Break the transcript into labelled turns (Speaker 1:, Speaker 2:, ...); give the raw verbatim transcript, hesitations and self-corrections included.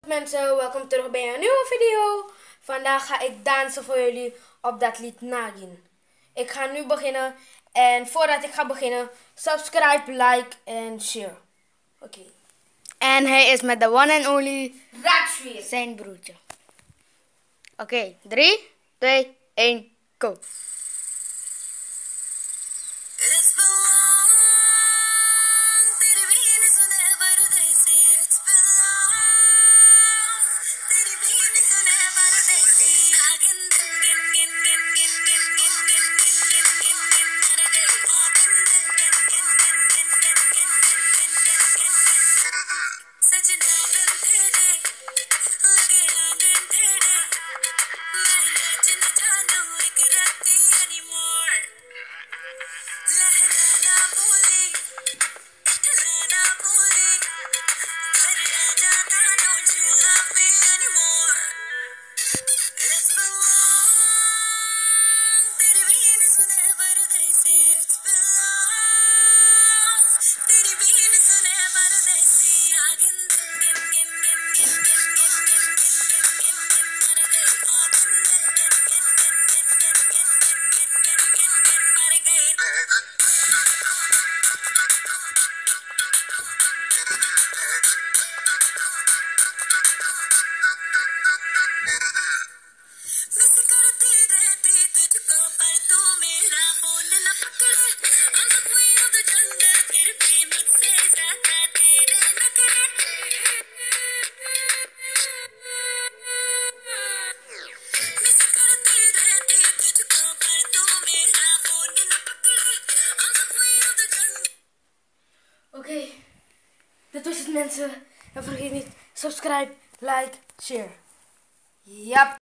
Speaker 1: mensen, welkom terug bij een nieuwe video. Vandaag ga ik dansen voor jullie op dat lied Nagin. Ik ga nu beginnen en voordat ik ga beginnen, subscribe, like en share. Oké. Okay.
Speaker 2: En hij is met de one and only
Speaker 1: Rajveer,
Speaker 2: zijn broertje. Oké, okay, drie, twee, één, go.
Speaker 1: Oké, okay. Dat was het mensen. En vergeet niet, subscribe, like, share. Yep.